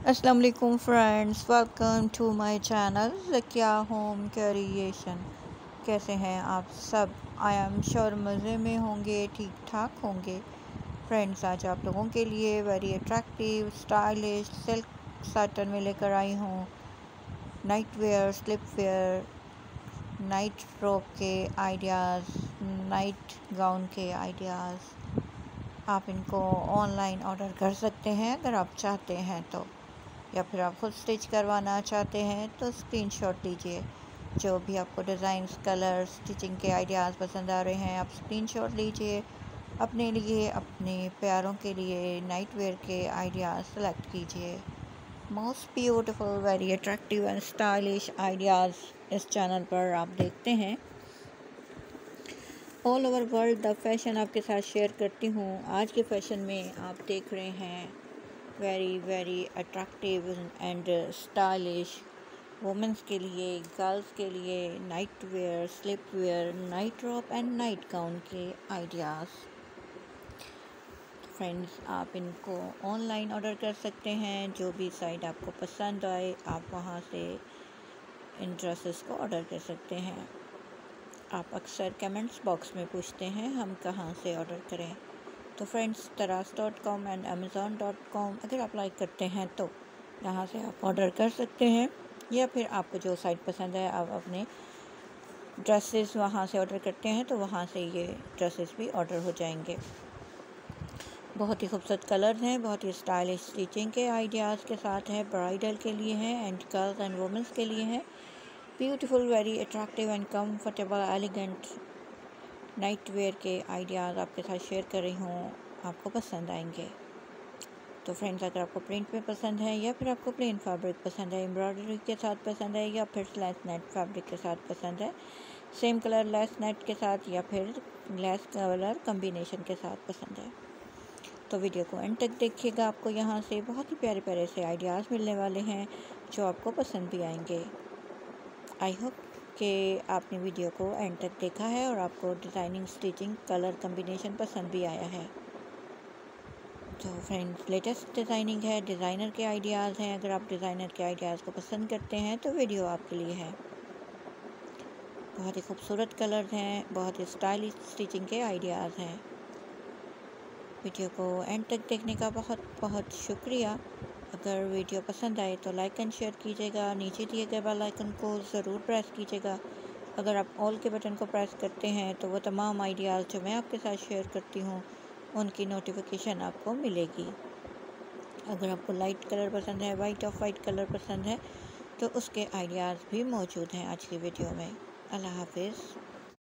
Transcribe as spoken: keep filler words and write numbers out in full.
अस्सलाम वालेकुम friends, welcome to my channel Zakia home creation. कैसे हैं आप सब? आई एम श्योर मज़े में होंगे, ठीक ठाक होंगे। फ्रेंड्स, आज आप लोगों के लिए very attractive stylish silk satin में लेकर आई हूँ night wear, slip wear, night frock के आइडियाज़, नाइट गाउन के आइडियाज़। आप इनको ऑनलाइन ऑर्डर कर सकते हैं अगर आप चाहते हैं तो, या फिर आप खुद स्टिच करवाना चाहते हैं तो स्क्रीनशॉट लीजिए। जो भी आपको डिज़ाइंस, कलर, स्टिचिंग के आइडियाज़ पसंद आ रहे हैं, आप स्क्रीनशॉट लीजिए। अपने लिए, अपने प्यारों के लिए नाइट वेयर के आइडियाज़ सेलेक्ट कीजिए। Most beautiful, very attractive and stylish ideas इस चैनल पर आप देखते हैं। All over world the fashion आपके साथ शेयर करती हूँ। आज के फैशन में आप देख रहे हैं very very attractive and stylish women's के लिए, गर्ल्स के लिए night wear, slip wear, night top and night gown के आइडियाज़। फ्रेंड्स, आप इनको ऑनलाइन ऑर्डर कर सकते हैं। जो भी साइट आपको पसंद आए आप वहाँ से इन ड्रेसेस को ऑर्डर कर सकते हैं। आप अक्सर कमेंट्स बॉक्स में पूछते हैं हम कहाँ से ऑर्डर करें, तो फ्रेंड्स तरास dot com and Amazon dot com अगर आप लाइक करते हैं तो यहाँ से आप ऑर्डर कर सकते हैं, या फिर आपको जो साइट पसंद है आप अपने ड्रेसेस वहाँ से ऑर्डर करते हैं तो वहाँ से ये ड्रेसेस भी ऑर्डर हो जाएंगे। बहुत ही खूबसूरत कलर हैं, बहुत ही स्टाइलिश स्टिचिंग के आइडियाज़ के साथ है। ब्राइडल के लिए हैं एंड गर्ल्स एंड वुमेंस के लिए हैं। Beautiful, very attractive and comfortable elegant night wear के आइडियाज़ आपके साथ शेयर कर रही हूँ, आपको पसंद आएंगे। तो फ्रेंड्स, अगर आपको प्रिंट में पसंद है या फिर आपको प्लेन फैब्रिक पसंद है, एम्ब्रॉयडरी के साथ पसंद है, या फिर लेस नेट फैब्रिक के साथ पसंद है, सेम कलर लेस नेट के साथ, या फिर लेस कलर कम्बिनेशन के साथ पसंद है, तो वीडियो को एंड तक देखिएगा। आपको यहाँ से बहुत ही प्यारे प्यारे से आइडियाज़ मिलने वाले हैं जो आपको पसंद भी आएंगे। आई होप कि आपने वीडियो को एंड तक देखा है और आपको डिज़ाइनिंग, स्टिचिंग, कलर कम्बिनेशन पसंद भी आया है। तो फ्रेंड्स, लेटेस्ट डिज़ाइनिंग है, डिज़ाइनर के आइडियाज़ हैं। अगर आप डिज़ाइनर के आइडियाज़ को पसंद करते हैं तो वीडियो आपके लिए है। बहुत ही खूबसूरत कलर्स हैं, बहुत ही स्टाइलिश स्टिचिंग के आइडियाज़ हैं। वीडियो को एंड तक देखने का बहुत बहुत शुक्रिया। अगर वीडियो पसंद आए तो लाइक एंड शेयर कीजिएगा। नीचे दिए गए बेल आइकन को ज़रूर प्रेस कीजिएगा। अगर आप ऑल के बटन को प्रेस करते हैं तो वो तमाम आइडियाज़ जो मैं आपके साथ शेयर करती हूँ उनकी नोटिफिकेशन आपको मिलेगी। अगर आपको लाइट कलर पसंद है, वाइट ऑफ वाइट कलर पसंद है, तो उसके आइडियाज़ भी मौजूद हैं आज की वीडियो में। अल्लाह हाफिज़।